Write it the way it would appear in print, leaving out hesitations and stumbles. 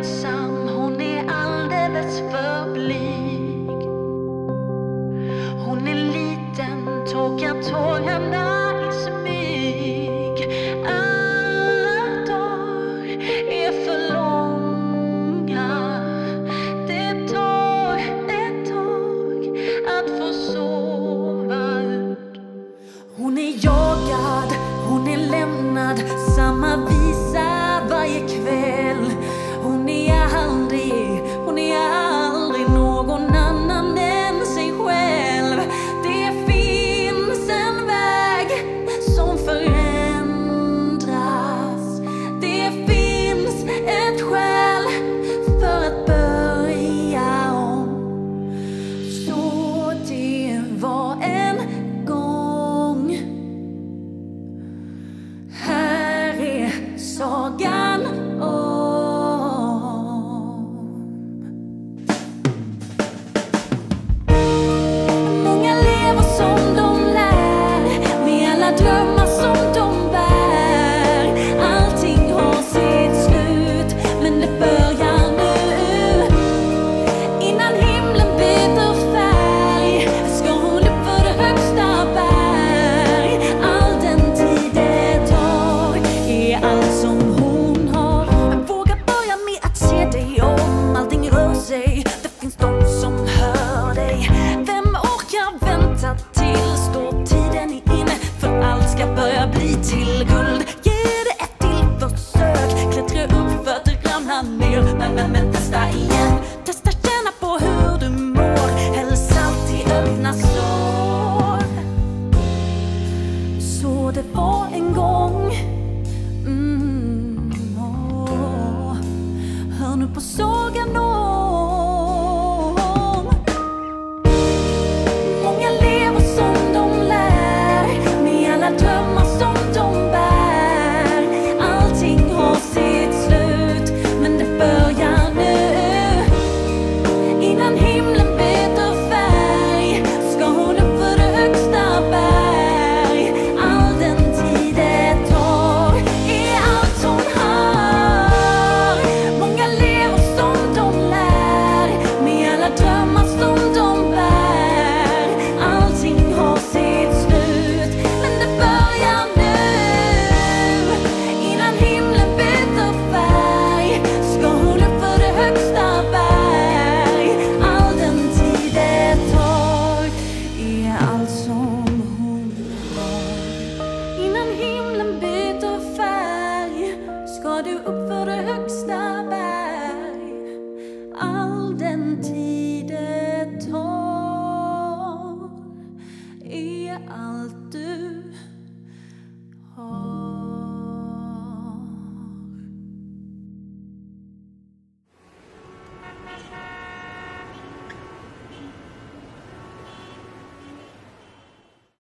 ensam, hon är alldeles för blyg. Hon är liten, torkar tårarna i smyg. Alla dagar är för långa. Det tar ett tag att få sova ut. Hon är jagad, hon är lämnad, samma visa varje kväll. Hon är aldrig någon annan än sig själv. Det finns en väg som förändras. Det finns ett skäl för att börja om. Så det var en gång. Här är sagan om. Många lever som de lär, med alla drömmar som de bär. Allting har sitt slut, men det börjar nu. Innan himlen byter färg ska hon upp för det högsta berg. All den tid det tar är allt som